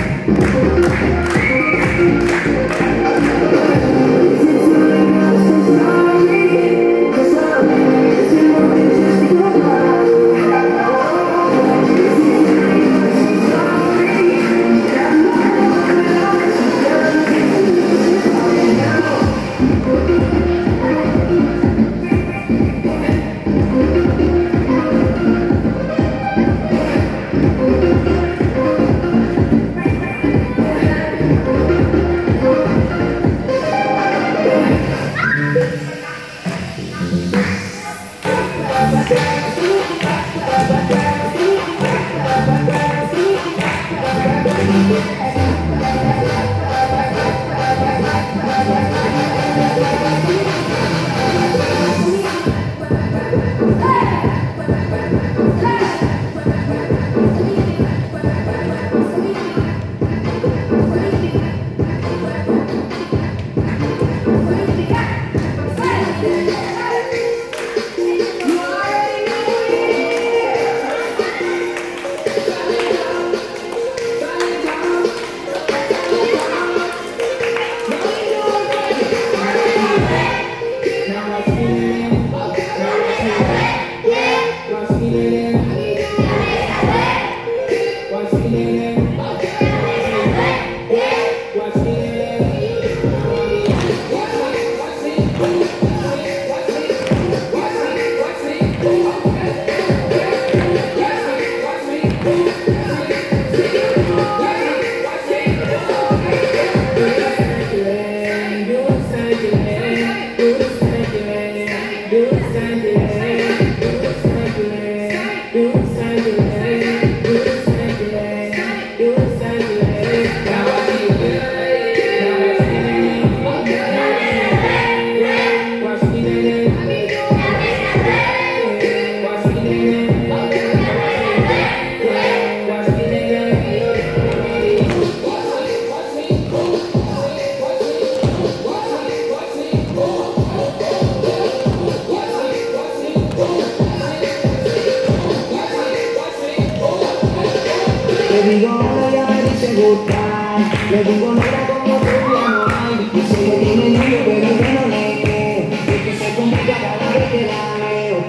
Le digo hola, ya me dice gustar. Le digo negra como tú ya no hay. Dice que tiene novio pero yo no le creo. Es que se complica cada vez que la veo.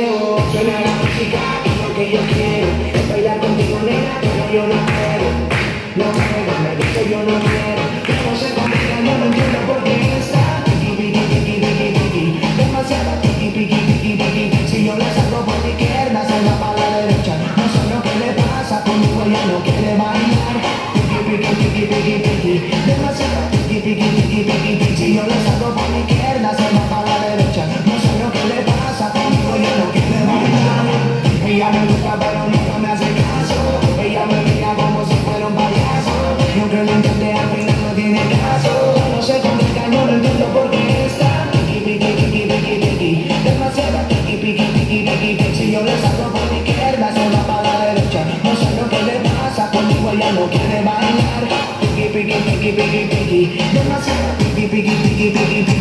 Suena la música lo que yo quiero. Es bailar contigo negra pero yo no quiero. No quiero, me dice yo no quiero. No se complica, yo no entiendo por qué está piqui, piqui, piqui, piqui, piqui. Demasiado piqui, piqui, piqui, piqui. Si yo le salgo por la izquierda, salga para la derecha. No sé lo que le pasa, conmigo ella no quiere bailar. Piqui, piqui, piqui, piqui, piqui. Demasiado piqui, piqui, piqui, piqui, piqui. Si yo le salgo por la izquierda, salga para la derecha. No sé lo que le pasa, conmigo ella no quiere bailar. Ella me gusta pero nunca me hace caso. Ella me mira como si fuera un payaso. Y aunque lo intente al final no tiene caso. No se complica, yo no entiendo por qué está piqui, piqui, piqui, piqui, piqui. Demasiado piqui, piqui, piqui, piqui, piqui. Si yo le salgo por la izquierda, se va para la derecha. No sé lo que le pasa, conmigo ella no quiere bailar. Piqui, piqui, piqui, piqui, piqui. Demasiado piqui, piqui, piqui, piqui, piqui.